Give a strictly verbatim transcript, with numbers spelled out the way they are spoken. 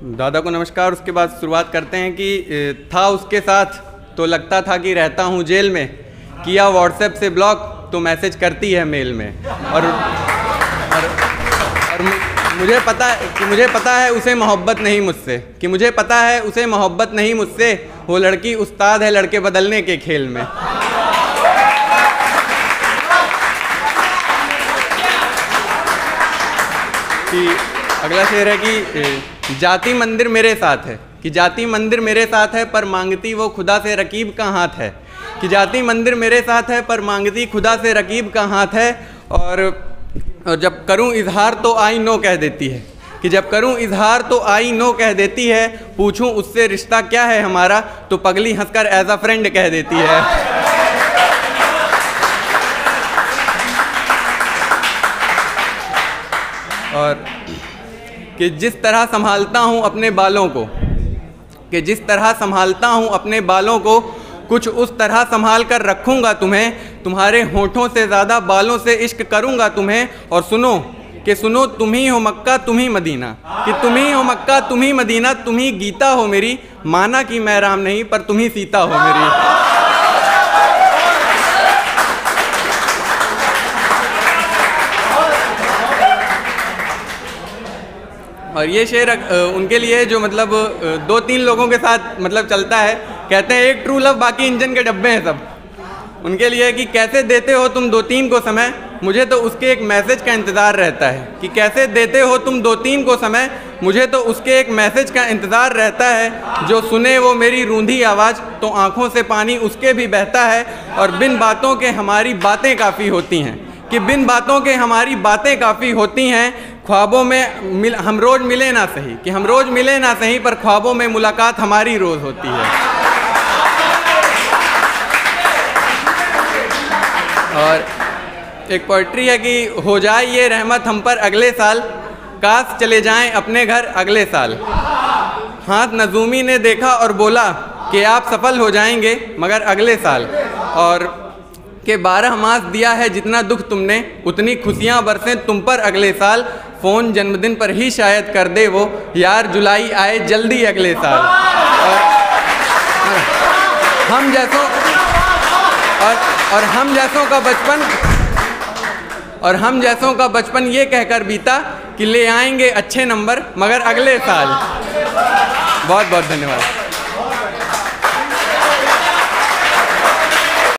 दादा को नमस्कार। उसके बाद शुरुआत करते हैं कि था उसके साथ तो लगता था कि रहता हूँ जेल में, किया व्हाट्सएप से ब्लॉक तो मैसेज करती है मेल में। और और, और मुझे पता कि मुझे पता है उसे मोहब्बत नहीं मुझसे, कि मुझे पता है उसे मोहब्बत नहीं मुझसे, वो लड़की उस्ताद है लड़के बदलने के खेल में। कि अगला शेर है कि जाति मंदिर मेरे साथ है, कि जाति मंदिर मेरे साथ है पर मांगती वो खुदा से रकीब का हाथ है, कि जाति मंदिर मेरे साथ है पर मांगती खुदा से रकीब का हाथ है। और, और जब करूं इजहार तो आई नो कह देती है, कि जब करूं इजहार तो आई नो कह देती है, पूछूं उससे रिश्ता क्या है हमारा तो पगली हंसकर एज अ फ्रेंड कह देती है। और कि जिस तरह संभालता हूँ अपने बालों को, कि जिस तरह संभालता हूँ अपने बालों को, कुछ उस तरह संभाल कर रखूँगा तुम्हें, तुम्हारे होठों से ज़्यादा बालों से इश्क करूँगा तुम्हें। और सुनो कि सुनो तुम ही हो मक्का तुम ही मदीना, कि तुम ही हो मक्का तुम ही मदीना, तुम ही गीता हो मेरी, माना कि मैं राम नहीं पर तुम ही सीता हो मेरी। और ये शेर उनके लिए जो मतलब दो तीन लोगों के साथ मतलब चलता है, कहते हैं एक ट्रू लव बाकी इंजन के डब्बे हैं सब। उनके लिए कि कैसे देते हो तुम दो तीन को समय, मुझे तो उसके एक मैसेज का इंतज़ार रहता है, कि कैसे देते हो तुम दो तीन को समय, मुझे तो उसके एक मैसेज का इंतज़ार रहता है। जो सुने वो मेरी रूंधी आवाज़ तो आँखों से पानी उसके भी बहता है। और बिन बातों के हमारी बातें काफ़ी होती हैं, कि बिन बातों के हमारी बातें काफ़ी होती हैं, ख्वाबों में मिल हम रोज़ मिले ना सही, कि हम रोज़ मिले ना सही पर ख्वाबों में मुलाकात हमारी रोज़ होती है। और एक पोइट्री है कि हो जाए ये रहमत हम पर अगले साल, काश चले जाएं अपने घर अगले साल। हाथ नजूमी ने देखा और बोला कि आप सफल हो जाएंगे मगर अगले साल। और के बारह मास दिया है जितना दुख तुमने, उतनी खुशियाँ बरसें तुम पर अगले साल। फ़ोन जन्मदिन पर ही शायद कर दे वो, यार जुलाई आए जल्दी अगले साल। और, और हम जैसों और, और हम जैसों का बचपन और हम जैसों का बचपन ये कहकर बीता कि ले आएंगे अच्छे नंबर मगर अगले साल। बहुत बहुत धन्यवाद।